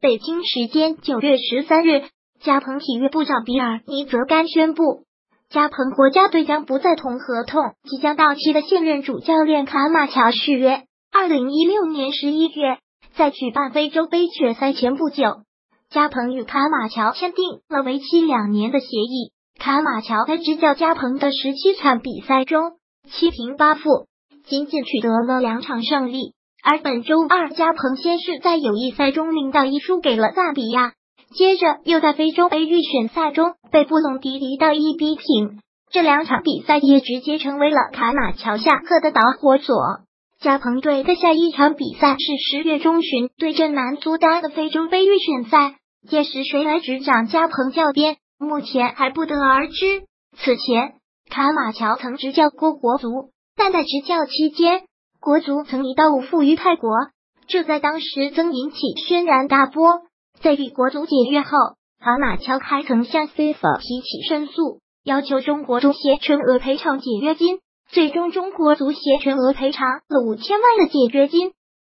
北京时间9月13日，加蓬体育部长比尔尼泽干宣布，加蓬国家队将不再同合同即将到期的现任主教练卡马乔续约。2016年11月，在举办非洲杯决赛前不久，加蓬与卡马乔签订了为期2年的协议。卡马乔在执教加蓬的17场比赛中7平8负，仅仅取得了2场胜利。而本周二，加蓬先是在友谊赛中0-1输给了赞比亚，接着又在非洲杯预选赛中被布隆迪0-1逼平。这2场比赛也直接成为了卡马乔下课的导火索。加蓬队的下一场比赛是10月中旬对阵南苏丹的非洲杯预选赛，届时谁来执掌加蓬教鞭，目前还不得而知。此前，卡马乔曾执教过国足，但在执教期间，国足曾1-5负于泰国，这在当时曾引起轩然大波。在与国足解约后，卡马乔还曾向 FIFA 提起申诉，要求中国足协全额赔偿解约金。最终中国足协全额赔偿了5000万的解约金。